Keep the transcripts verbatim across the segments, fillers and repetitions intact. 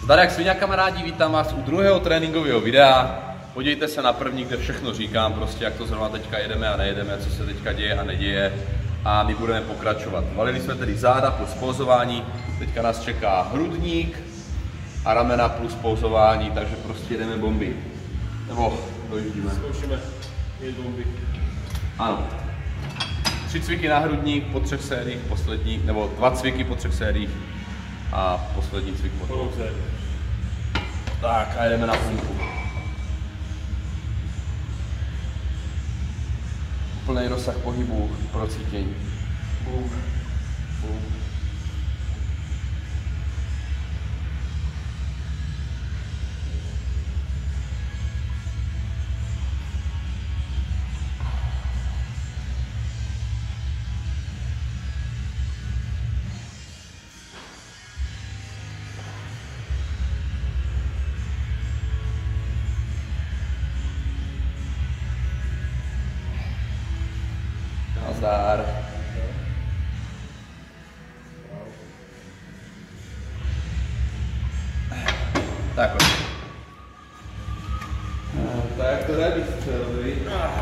Zdar jak sviňa kamarádi, vítám vás u druhého tréninkového videa. Podívejte se na první, kde všechno říkám, prostě jak to zrovna teďka jedeme a nejedeme, co se teďka děje a neděje. A my budeme pokračovat. Valili jsme tedy záda plus pouzování, teďka nás čeká hrudník a ramena plus pouzování, takže prostě jedeme bomby. Nebo dojíždíme. Zkoušíme jet bomby. Ano. Tři cviky na hrudník po třech sériích, poslední, nebo dva cviky po třech sériích a poslední cvik po dvou. Tak a jdeme na pumpu. Plný rozsah pohybu pro cítění. Bum, bum. Nazdar. Tak, no, tak to rádi střelili.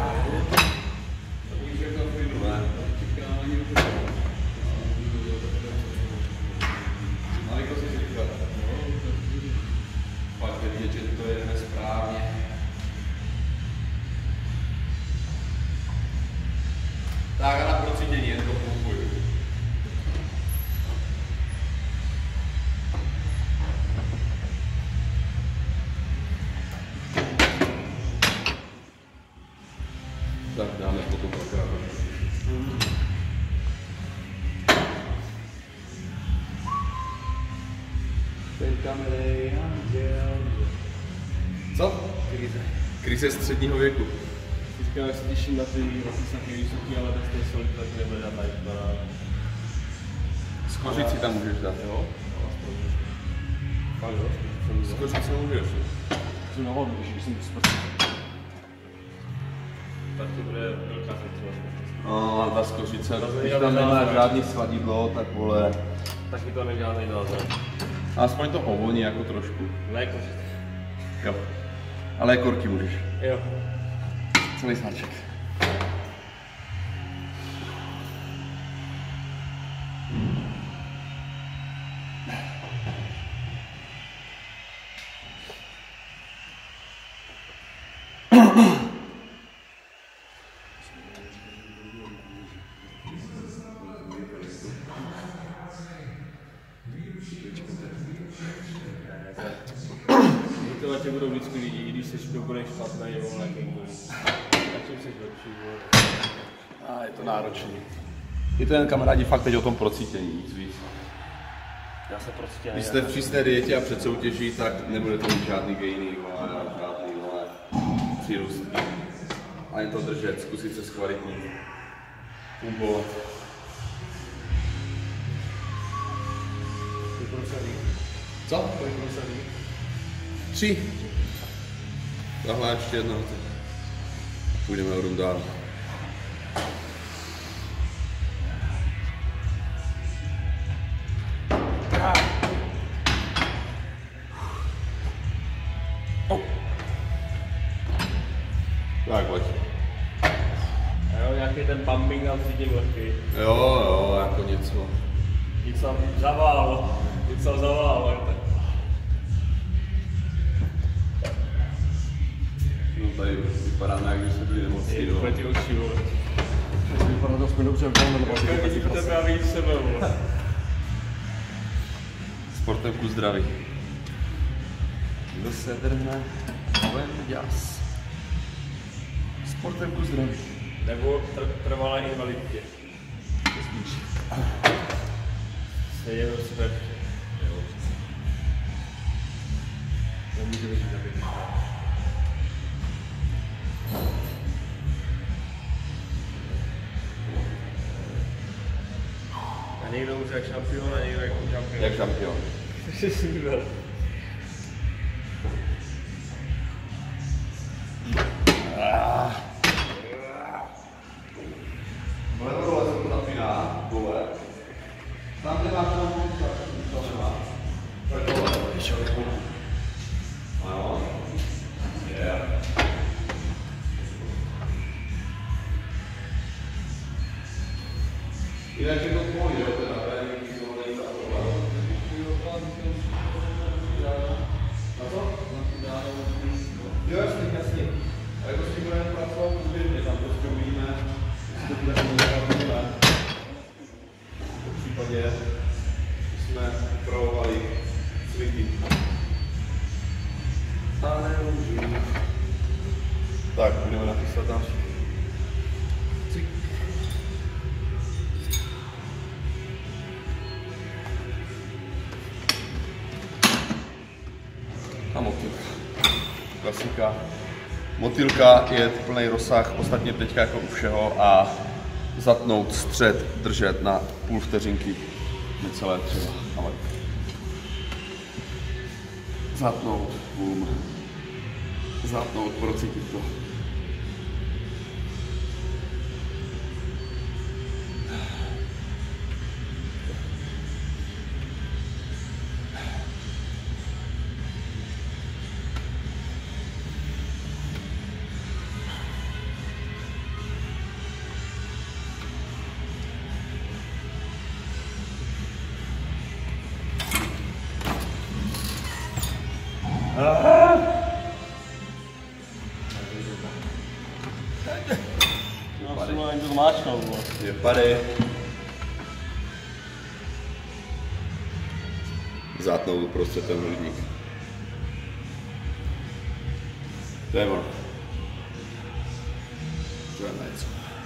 To bude všechno plynulé. Čekám ani už. Malinko si říkat. Pak je vidět, že to jedeme správně. Tak a na procítění jen to pumpuj. Tak dáme potom dvakrát. Hmm. Ten kamery, anděl. Co? Krize. Krize středního věku. Říkám, jak se těším na ty taky vysoký, ale bez té soli tak nebude dát tady na... Skořici tam můžeš dát. Jo? Fakt jo? Skořici můžeš. Jsem na vodu, když jsem to sprcil. Tak to bude velká festival. No, ta skořice, když tam nemá žádný sladidlo, tak vole... Taky to nemá žádný název. Aspoň to povolní jako trošku. Ne kořice. Jo. Ale korky můžeš. Jo. Celý sáček. To tě budou vždycky lidi, i když jsi úplně špatný, jo, ale čím jsi lepší, jo. A je to náročný. Je to jen kamarádi fakt teď o tom procítění, nic víc. Já se prostě... Když jste v přísné dietě a před soutěží, tak nebudete mít žádný gainy, žádný přírůstky. A jen to držet, zkusit se zkvalitnit. Pumpovat. Co? Kolik procentí? Tři. Tahle ještě jedna. Půjdeme o dál. Oh. Tak pojď. Jo, nějaký ten pumping tam cítím lehký. Jo, jo, jako něco. Nic tam zavál, nic tam zavál. No tady vypadáme, jak když jsme byli nemocní, no. Úplně ty oči, vole. Vypadá to aspoň dobře, jak nebo asi Jak vidím tebe a vidím sebe, vole. Sportem ku zdraví. Kdo se drhne, oven jas. Sportem ku zdraví. Nebo tr trvalé invaliditě. Stejně do sebe. Nemůže být zabít. A někdo může jak šampion a někdo jako šampion. Jak šampion. Tam nemáš tam pomůžu, to nemá. Tak tohle. upravovali cviky. Ale můžu. Tak, budeme napísat další. Cvik. A motýlka. Klasika. Motýlka je plný rozsah, ostatně teďka jako u všeho a zatnout střed, držet na půl vteřinky, necelé třeba, ale zatnout, bum, zatnout, procítit to. No, si mám to zmáčknout, bo. Je pady. Zátnout uprostřed ten hrudník. To je ono. To je něco.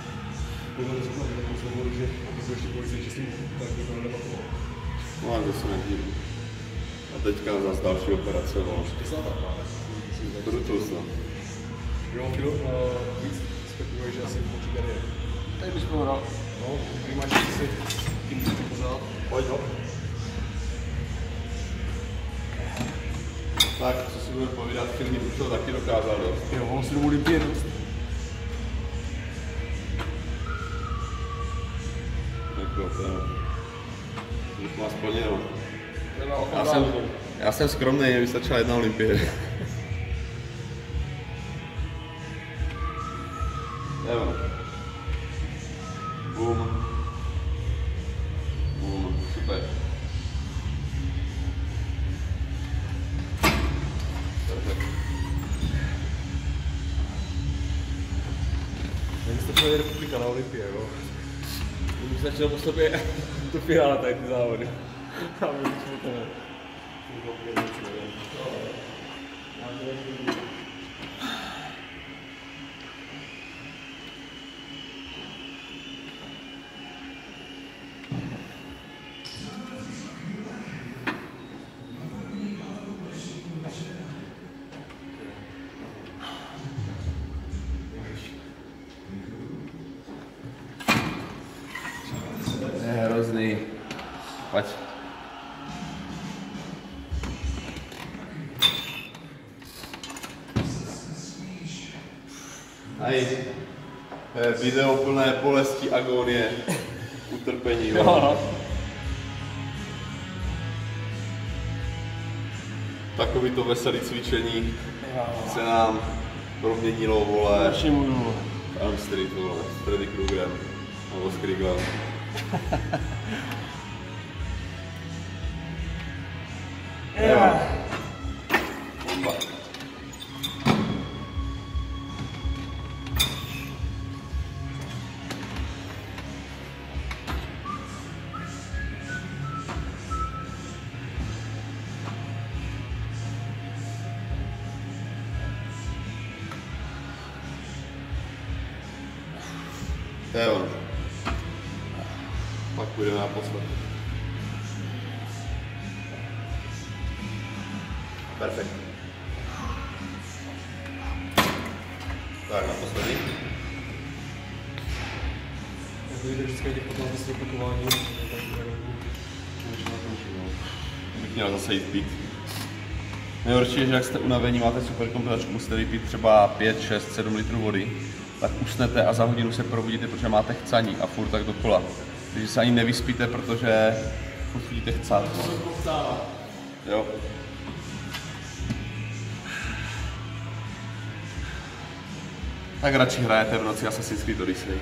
No a to se nedívím. A teďka zase další operace, no. Brutus, no. Jo, kilo, víc spekuluje, že asi počí tady je. Tady bys povedal, no, když máš si tím pořád. Pojď, no. Tak, co si budeme povídat, Filip už to taky dokázal dost. Jo, on si domů limpie dost. Jako, to je... Už má splněno. Já jsem, já jsem skromný, mě vystačila jedna olympie. Jo. Bum. Bum. Super. Perfekt. Mně stačila je republika na olympie, jo. Už začal po sobě to finále tady ty závody. A my jsme to ne. To je hrozný. Pojď. Aj, video plné bolesti, agonie, utrpení. Jo. Takovýto veselý cvičení se nám proměnilo, vole, Elm Street, vole, s Freddy Kruegerem, nebo s Krieglem. Yeah. Bomba. To je ono. Pak půjdeme naposled. Perfekt. Tak, naposledy. Jak vyjde vždycky těch patnáct opakování, tak bych měl zase jít pít. Nejhorší je, že jak jste unavení, máte super kompenzačku, musíte vypít třeba pět, šest, sedm litrů vody, tak usnete a za hodinu se probudíte, protože máte chcaní a furt tak dokola. Takže se ani nevyspíte, protože furt chodíte chcát. Jo. Tak radši hrajete v noci Assassin's Creed Odyssey.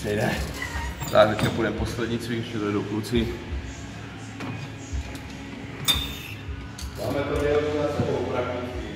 Jde. Tak, teďka půjdeme poslední cvik, ještě dojedou kluci. Máme to dělat na sebou prakticky.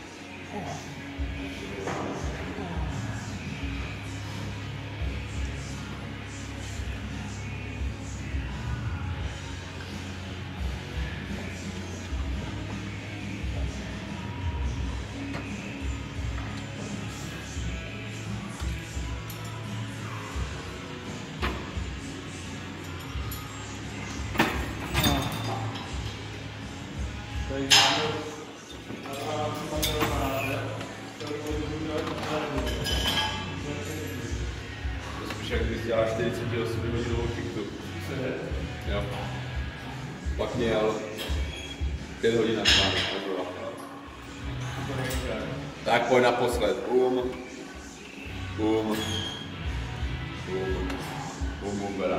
Jak když děláš čtyřicet osm hodinovou TikTok. Jo. Pak měl pět hodin na spánek. Tak pojď naposled. Bum. Bum. Bum. Bum, bum, berám.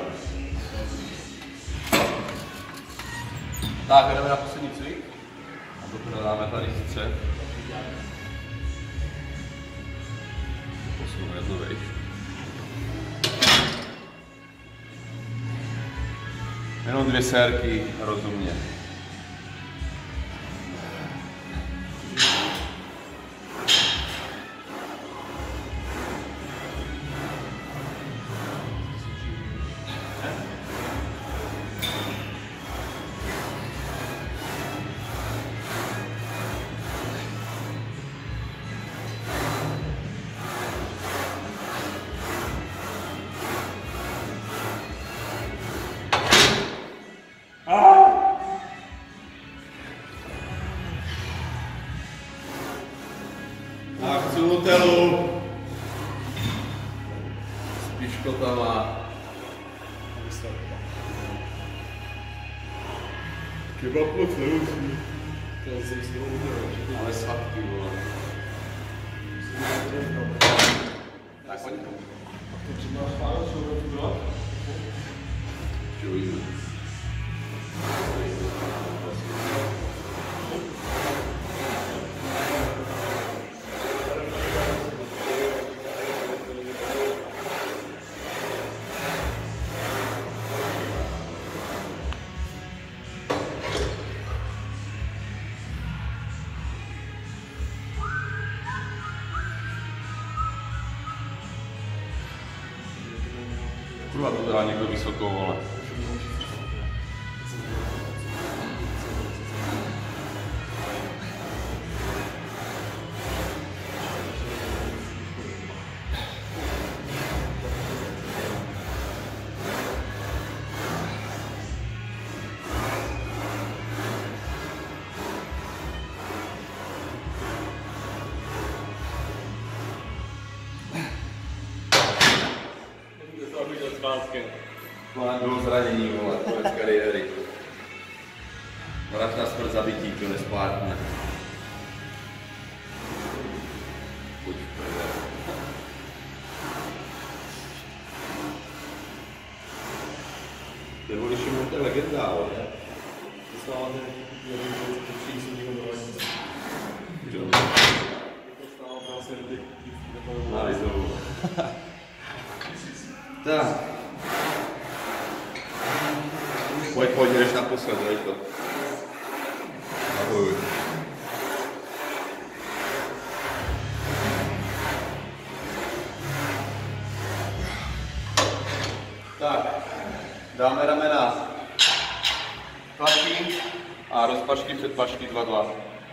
Tak, jdeme na poslední cvik. A to dáme tady střed. Posunu jednu vejš. Jenom dvě sérky, rozumně. A chci hotelu s piškotama. Kebab moc nemusí. Ale sladký, vole. Tak pojď. Čujeme. Kurva, to dá někdo vysokou, vole. Tohle bylo zranění, vole, konec kariéry. Vraž na smrt zabití, to nespátne. Pojď vpřed. Nebo když jim to je legenda, ale ne? Dostáváte jeden věc, který jsou někdo dovední. Jo. Dostává vlastně ty Na Lizovu. Tak. Pojď, pojď, jdeš naposled, dej to. Ahoj. Tak, dáme ramena pačky a rozpačky před pačky dva dva.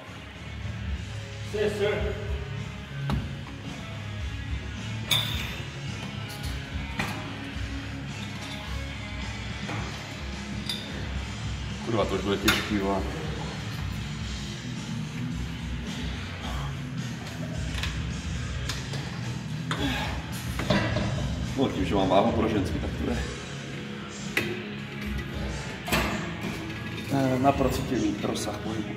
Yes, sir. Kurva, to už bude těžký, vole. No tím, že mám váhu pro ženský, tak to jde. Na procentě mít rozsah pohybu.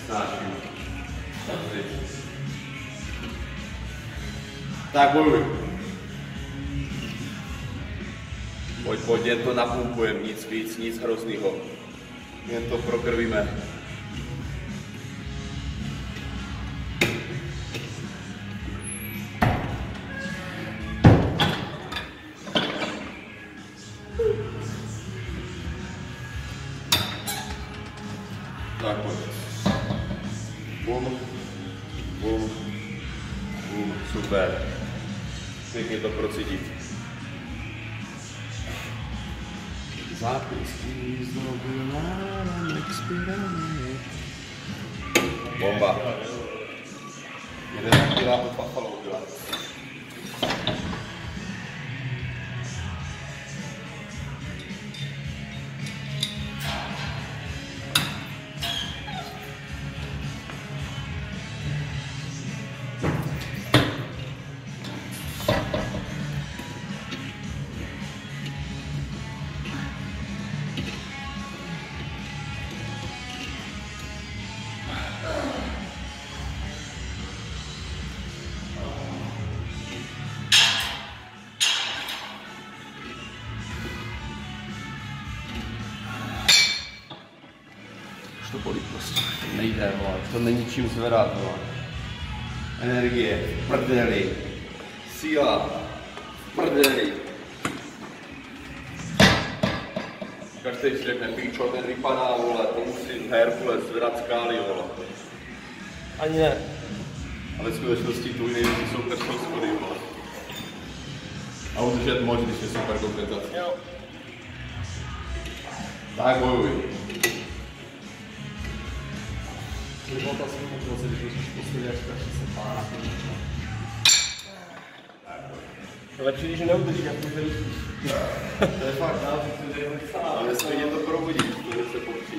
Snáším. Tak bojuj. Pojď, pojď, jen to napumpujeme, nic víc, nic hroznýho. Jen to prokrvíme. Tak pojď. Bum, bum, bum, super. Pěkně to procítit. Zápisky znovu nám experiment. Bomba. Jeden dělá to Buffalo dělá. To bolí prostě, to nejde, vole. To není čím zvedat, vole. Energie, prdeli, síla, prdeli. Každý si řekne, píčo, ten vypadá, vole, to musí Herkules zvedat skály, vole. Ani ne. Ale v skutečnosti tvůj největší soupeř jsou schody, vole. A udržet moc, když je super kompenzace. Jo. Tak bojuj. Byla ta situace, když musíš posledně až třicet pár. Lepší, když neudržíš, jak může líp. To je fakt, ale stejně to probudíš, protože se popříš.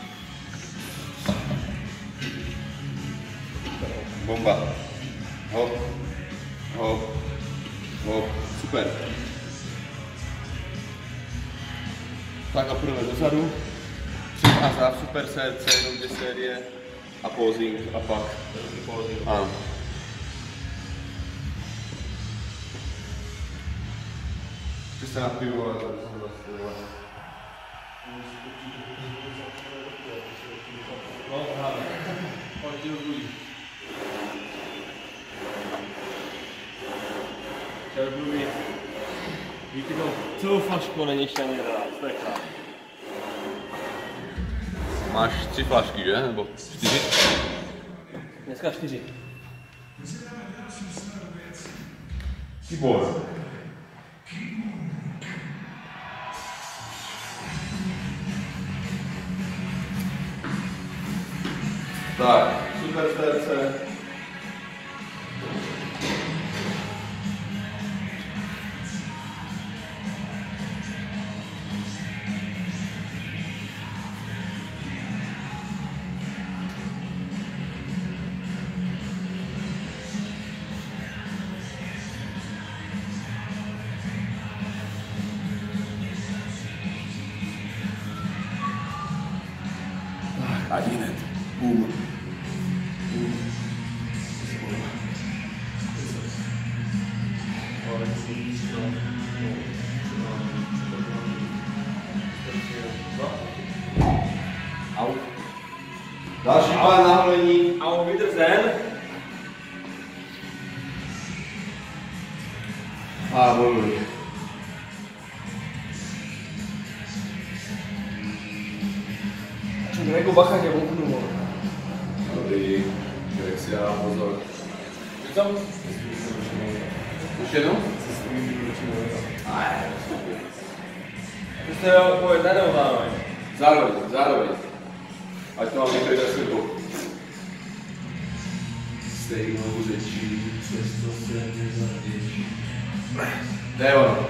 Bomba. Hop. Hop. Hop. Super. Tak a půjdeme dozadu. Před a za super srdce, jenom dvě série. A posing a pak. Ano. Ty se na pivo, ale tady jsem vlastně. No, právě. Pojď do druhý. Chtěl budu mít. Víte to, celou flašku není ještě ani rád, to je krát. Máš tři flašky, že? Nebo čtyři? Dneska čtyři. Tibor. Tak, super srdce. Tak, a hned. Bum. Au. Další pár naholení. Au, vydrzen. A bojuj. Čo, jako bacha tě vouknu. Dobrý. Jak si dá pozor. Co? Už jednou? Ty jste jo, pojď, tady ho zároveň. Zároveň, zároveň. Ať to mám některý ve světu. Stejnou řečí, přesto se nezavděčí. To je ono.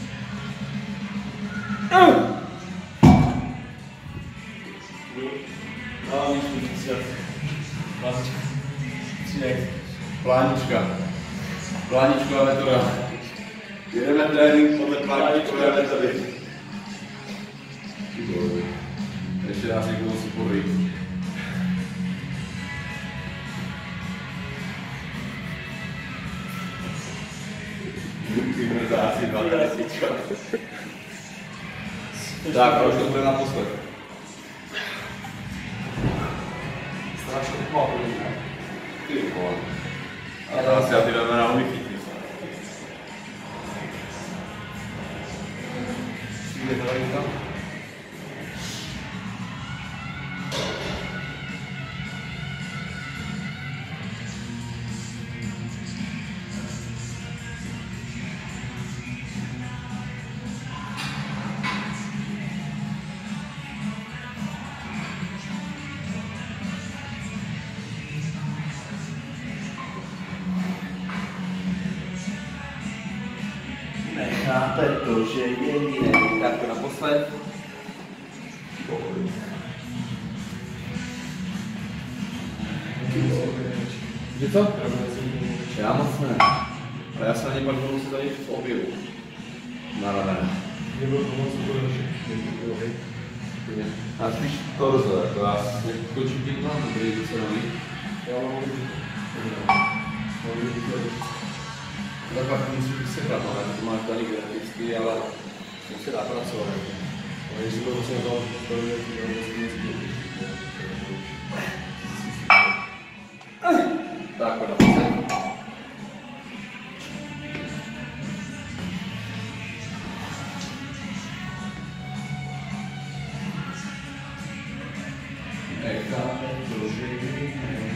No, víš, můžu si dát. Plánička. Třínek. Plánička. Pláničková metoda. Jedeme trénink podle pláničkové metody. Ještě nás někdo musí podejít. dva desíčka. Tak, a už to bude naposled. Strašně pamatuju, ne? Ty vole. A to asi já ty jdeme na umychytí. Přijde Veronika. Nechápe to, že je jiný. Tak to naposled. Že co? Já moc ne. Ale já se na ně pak budu se tady v objevu. Na ramene. Nebylo to moc úplně A spíš torzo, jako já skočím tím mám dobrý docenový. Já mám hodně. Mám hodně. Tak pak musíš být sekrat, ale to máš tady genetický, ale musí se dá pracovat. A jestli to musím vzal, to je to. Tak, naposled. Necháme to, že je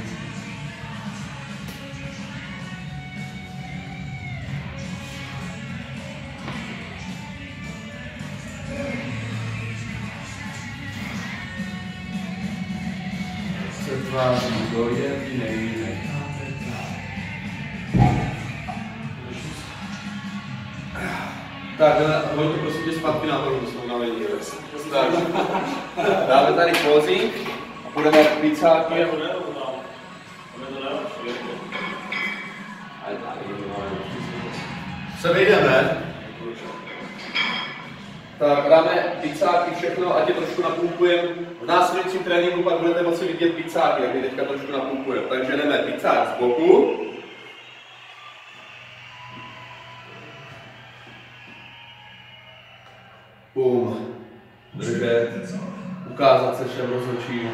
se tváří do jedinej, necháme tak, hoďte prosím tě zpátky na to, jsme unavení. Tak, dáme tady posing a půjdeme pizzáky. Se vejdeme. Tak dáme pizzáky, všechno, ať je trošku napumpujeme. V následujícím tréninku pak budete moci vidět pizzáky, jak je teďka trošku napumpujeme. Takže jdeme pizzák z boku. Bum. Držet. Ukázat se všem rozhodčím.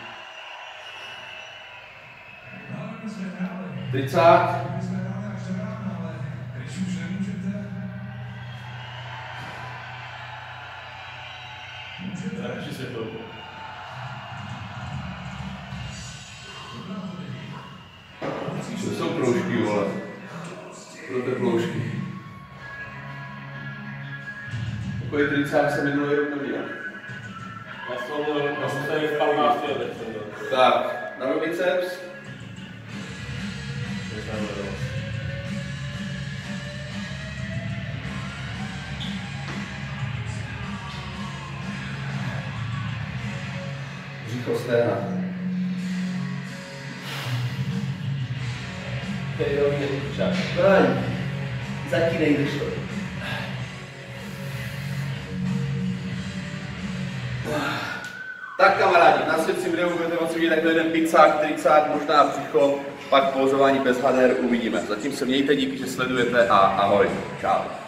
Tricák. Radši se to. To jsou proužky, vole. To jsou proužky. Takový tricák jsem minulý rok neměl. Já jsem tady v patnácti letech. Tak, na biceps. Břicho stehna. To je rovně čas. Braň, zatínej, když to. Tak kamarádi, v následujícím videu budete moci vidět takhle jeden pizzák, tricák, možná břicho, pak pozování bez hader, uvidíme. Zatím se mějte, díky, že sledujete a ahoj, čau.